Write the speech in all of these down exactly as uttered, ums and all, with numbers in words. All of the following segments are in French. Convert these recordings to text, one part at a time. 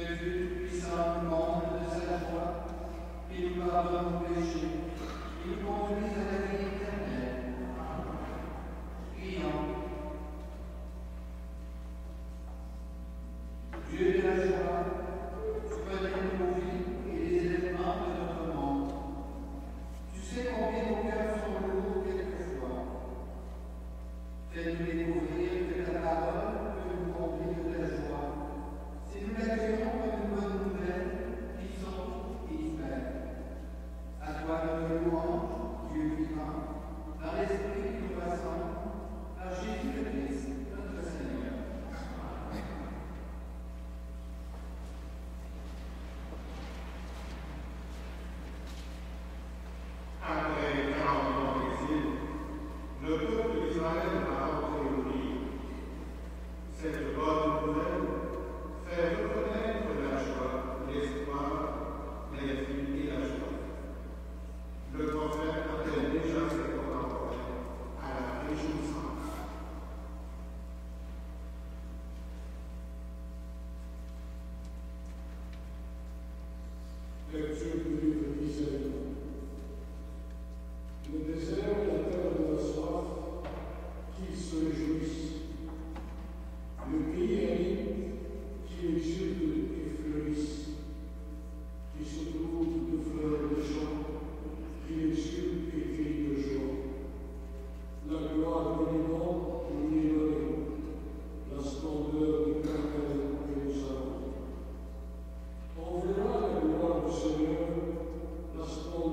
Dieu tout-puissant nous comble de sa joie, et nous pardonne nos péchés, et nous conduise à la vie éternelle. Prions. Dieu de la joie, tu connais nos vies et les événements de notre monde. Tu sais combien nos cœurs sont lourds quelquefois. Fais-nous découvrir que ta parole peut nous combler de ta joie, si nous l'accueillons comme une bonne nouvelle qui sauve et libère. À toi notre louange, Dieu vivant, par l'Esprit qui nous rassemble, par Jésus le Christ, notre Seigneur. Après quarante ans d'exil, le peuple d'Israël a entré au pays. Cette bonne nouvelle fait reconnaître la joie, l'espoir, la vie et la joie. Le prophète appelle déjà ses contemporains à la réjouissance. Lecture du livre d'Isaïe. Le désert est la terre de la soif, qu'ils se réjouissent. Le pays aride, qu'il exulte et fleurisse, qui se trouve de fleurs de champs, qu'il exulte et crie de joie. La gloire de Liban lui est donnée, la splendeur du Carmel et du Salon. On verra la gloire du Seigneur, la splendeur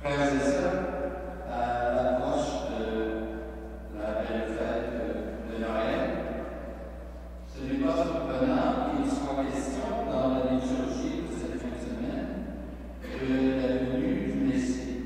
Frères et sœurs, à l'approche de la belle fête de Noël, ce n'est pas surprenant qu'il soit question dans la liturgie de cette fin de semaine de la venue du Messie.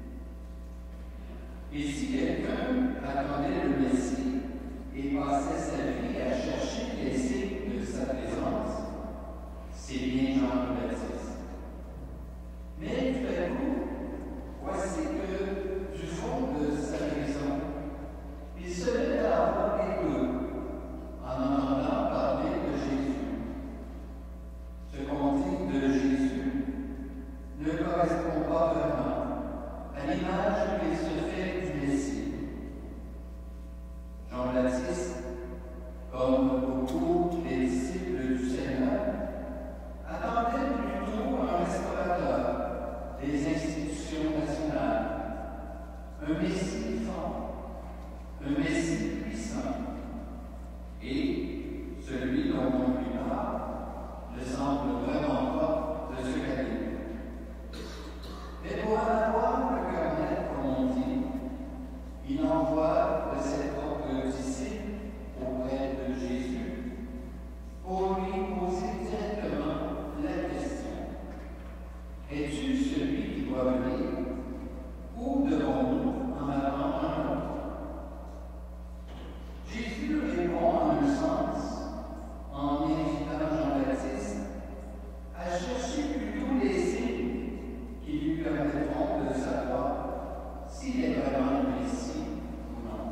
Et si quelqu'un attendait le Messie et passait sa vie à chercher les signes de sa présence, c'est bien Jean le Baptiste. Mais tout à coup, voici que, du fond de sa maison, il se met à avoir écoute en entendant parler de Jésus. Ce qu'on dit de Jésus ne correspond pas vraiment à l'image qu'il se fait du Messie. Jean-Baptiste, comme beaucoup des disciples du Seigneur, attendait plutôt un restaurateur des institutions nationales, un Messie fort, un Messie puissant, et celui dont on lui parle ne semble vraiment pas de ce calibre. Mais pour en avoir le cœur net, comme on dit, il envoie de ses propres disciples auprès de Jésus pour lui poser directement la question: es-tu celui qui doit venir, ou devons-nous en attendre un autre? Jésus répond en un sens en invitant Jean-Baptiste à chercher plutôt les signes qui lui permettront de savoir s'il est vraiment le Messie ou non.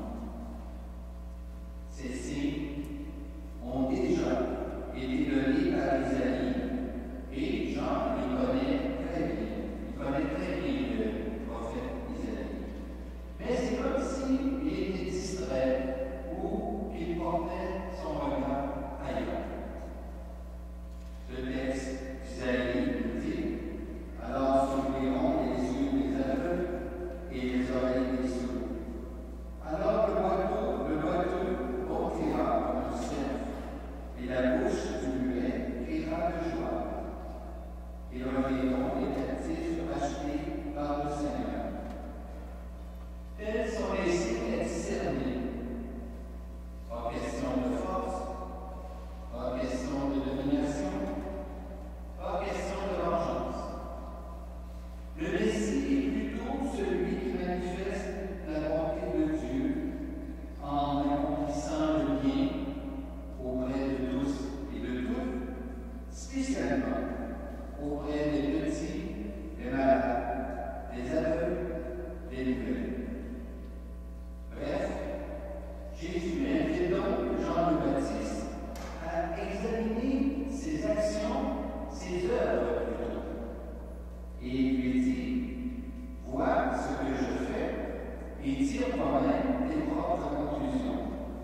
Ces signes ont déjà été donnés par Isaïe et Jean les connaît très bien. Il connaît très bien le prophète Isaïe. Mais c'est comme s'il était distrait ou qu'il portait son regard ailleurs. Ce texte d'Isaïe nous dit: alors s'ouvriront les yeux des aveugles et les oreilles des sourds. Alors le boiteux, le boiteux boitira comme un cerf, et la bouche du muet criera de joie. Et reviendront les captifs rachetés par le Seigneur. Tels sont les signes à discerner. Pas question de force, pas question de domination, pas question de vengeance. Le Messie est plutôt celui qui manifeste la bonté de Dieu en accomplissant le bien auprès de tous et de toutes, spécialement auprès des petits, des malades, des aveugles, des muets. Bref, Jésus invite donc Jean le Baptiste à examiner ses actions, ses œuvres plutôt, et lui dit: vois ce que je fais et tire toi-même tes propres conclusions.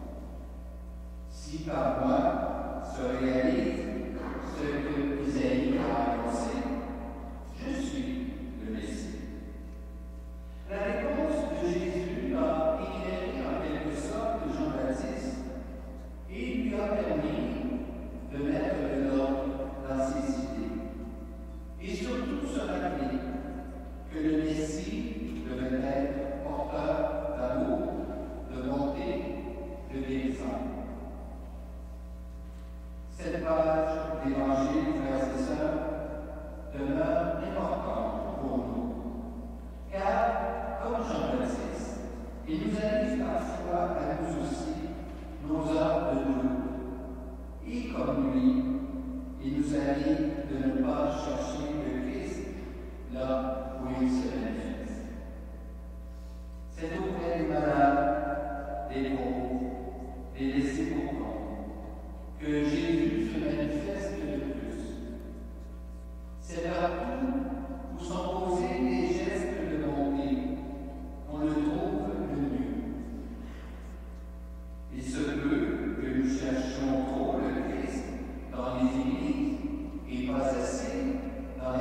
Si par moi se réalise ce que Isaïe a annoncé, je suis le Messie. La réponse de Jésus a éclairé en quelque sorte Jean-Baptiste et lui a permis de mettre de l'ordre dans ses idées. Et surtout se rappeler que le Messie devait être porteur d'amour, de bonté, de guérison. Cette page d'Évangile, frères et sœurs, demeure importante pour nous, car, comme Jean-Baptiste, il nous arrive parfois à nous aussi nos heures de doute. Et comme lui, il nous arrive de ne pas chercher le Christ là où il se manifeste. C'est auprès des malades, des pauvres, des laissés pour compte que Jésus se manifeste le plus. C'est partout où sont posés des gestes de bonté qu'on le trouve le mieux. Il se peut que nous cherchions trop le Christ dans les églises et pas assez dans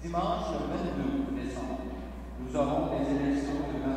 Dimanche vingt-deux décembre, nous aurons des élections de